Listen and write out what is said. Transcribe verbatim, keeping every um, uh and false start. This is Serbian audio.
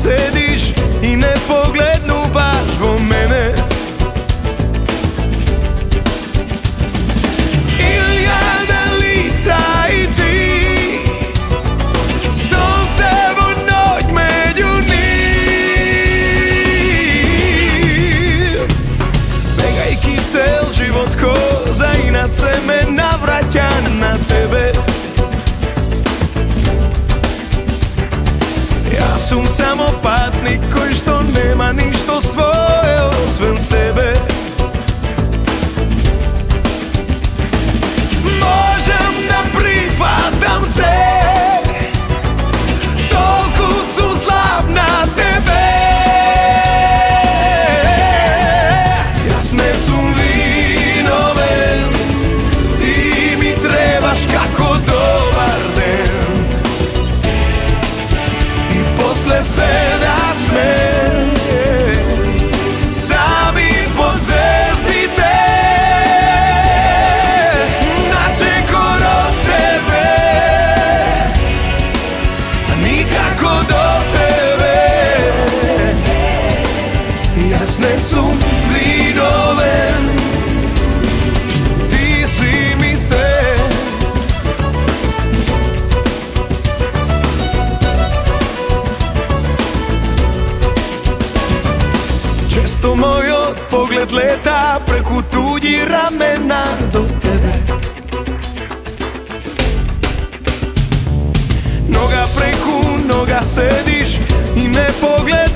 sediš i ne poglednuvaš vo mene. Iljada lica i ti, suncevu noć među njih. Begajki cel život ko zainat se me navraća na tebe. Ja sam samo patnik koji što nema ništo svoje osven sebe. Možem da prihvatam se, toliko su slab na tebe. Jasne su vinove, ti mi trebaš kako dobar den. I posle seda sme sami pod zvezdite. Načeko do tebe, a nikako do tebe. Jasne su vidove, što ti si mi sve. Često moj pogled leta preko tuđi ramena do tebe. Noga preko noga sediš i ne pogled